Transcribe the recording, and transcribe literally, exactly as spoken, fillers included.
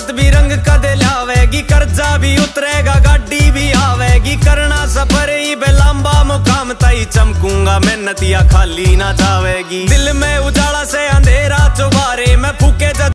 दौलत भी रंग कदे लावेगी, कर्जा भी उतरेगा, गाड़ी भी आवेगी। करना सफर ही बेलंबा मुकाम ताई, चमकूंगा मेहनतिया खाली ना जावेगी। दिल में उजाला से अंधेरा चुबारे, मैं फूके